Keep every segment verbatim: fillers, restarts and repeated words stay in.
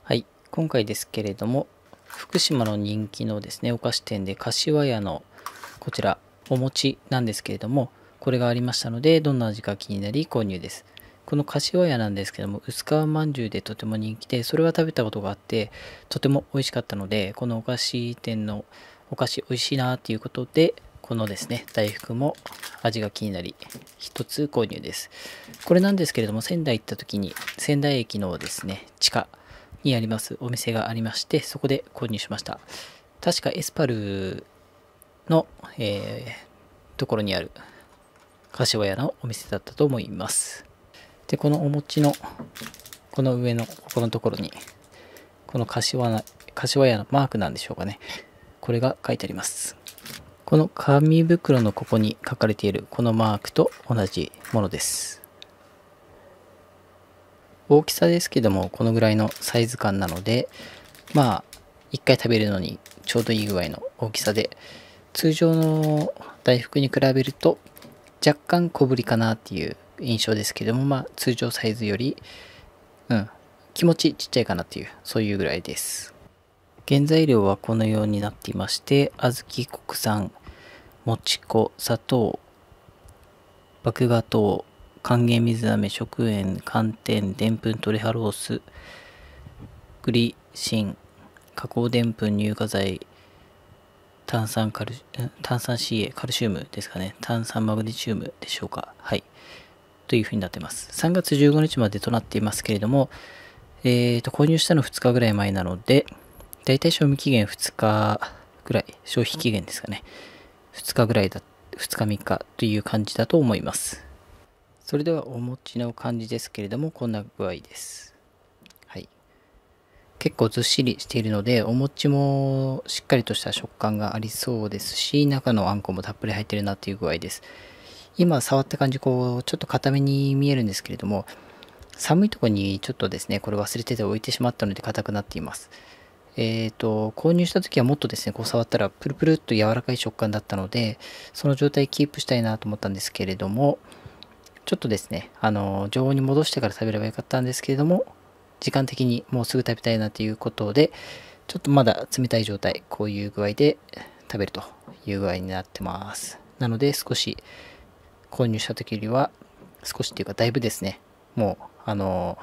はい、今回ですけれども、福島の人気のですね、お菓子店で柏屋のこちら、お餅なんですけれども、これがありましたので、どんな味か気になり購入です。この柏屋なんですけども、薄皮まんじゅうでとても人気で、それは食べたことがあって、とても美味しかったので、このお菓子店のお菓子美味しいなっていうことで、このですね、大福も味が気になり、一つ購入です。これなんですけれども、仙台行った時に、仙台駅のですね、地下にありますお店がありまして、そこで購入しました。確かエスパルの、えー、ところにある柏屋のお店だったと思います。で、このお餅の、この上の、ここのところに、この柏な柏屋のマークなんでしょうかね。これが書いてあります。この紙袋のここに書かれているこのマークと同じものです。大きさですけども、このぐらいのサイズ感なので、まあ、いっかい食べるのにちょうどいい具合の大きさで、通常の大福に比べると若干小ぶりかなっていう印象ですけども、まあ、通常サイズより、うん、気持ちちっちゃいかなっていう、そういうぐらいです。原材料はこのようになっていまして、小豆国産、もち粉、砂糖、麦芽糖、還元水飴、食塩、寒天、でんぷん、トレハロース、グリシン、加工でんぷん、乳化剤、炭酸カル、炭酸 シーエー、カルシウムですかね。炭酸マグネシウムでしょうか。はい。というふうになってます。さんがつじゅうごにちまでとなっていますけれども、えーと、購入したのふつかぐらい前なので、だいたい賞味期限ふつかぐらい、消費期限ですかね。ふつかぐらいだ、ふつかみっかという感じだと思います。それではお餅の感じですけれども、こんな具合です。はい。結構ずっしりしているので、お餅もしっかりとした食感がありそうですし、中のあんこもたっぷり入ってるなっていう具合です。今触った感じ、こう、ちょっと硬めに見えるんですけれども、寒いところにちょっとですね、これ忘れてて置いてしまったので硬くなっています。えっと、購入した時はもっとですね、こう触ったらプルプルっと柔らかい食感だったので、その状態キープしたいなと思ったんですけれども、ちょっとですね、あの、常温に戻してから食べればよかったんですけれども、時間的にもうすぐ食べたいなということで、ちょっとまだ冷たい状態、こういう具合で食べるという具合になってます。なので少し購入した時よりは、少しっていうかだいぶですね、もう、あの、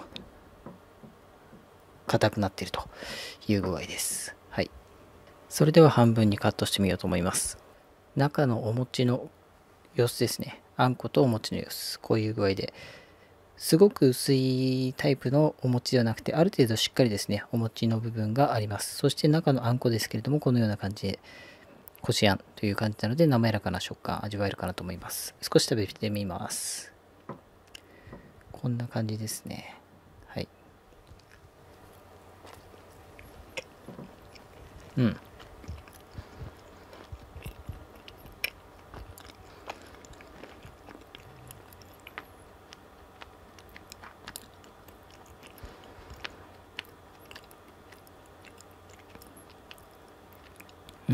硬くなっているという具合です。はい。それでは半分にカットしてみようと思います。中のお餅の様子ですね。あんことお餅の様子。こういう具合で。すごく薄いタイプのお餅ではなくて、ある程度しっかりですね、お餅の部分があります。そして中のあんこですけれども、このような感じで、こしあんという感じなので、滑らかな食感味わえるかなと思います。少し食べてみます。こんな感じですね。はい。うん。うん。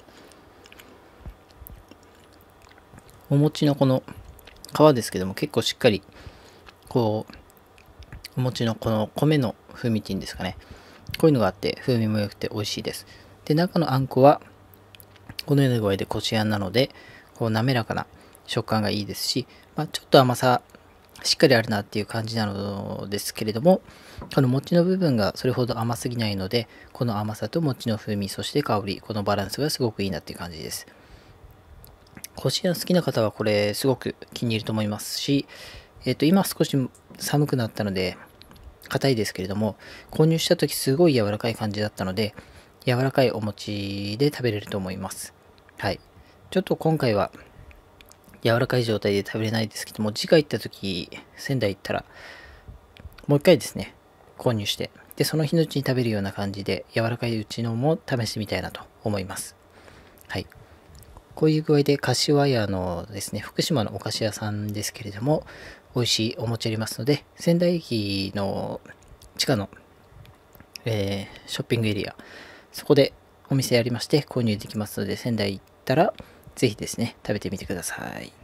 お餅のこの皮ですけども結構しっかりこうお餅のこの米の風味っていうんですかね、こういうのがあって風味も良くて美味しいです。で、中のあんこはこのような具合でこしあんなのでこう滑らかな食感がいいですし、まあ、ちょっと甘さしっかりあるなっていう感じなのですけれども、この餅の部分がそれほど甘すぎないので、この甘さと餅の風味、そして香り、このバランスがすごくいいなっていう感じです。こしあん好きな方はこれすごく気に入ると思いますし、えっと今少し寒くなったので硬いですけれども、購入した時すごい柔らかい感じだったので、柔らかいお餅で食べれると思います。はい。ちょっと今回は柔らかい状態で食べれないですけども、次回行った時、仙台行ったらもう一回ですね、購入して、で、その日のうちに食べるような感じで柔らかいうちのも試してみたいなと思います。はい。こういう具合で柏屋のですね、福島のお菓子屋さんですけれども、美味しいお餅ありますので、仙台駅の地下の、えー、ショッピングエリア、そこでお店ありまして購入できますので、仙台行ったらぜひですね、食べてみてください。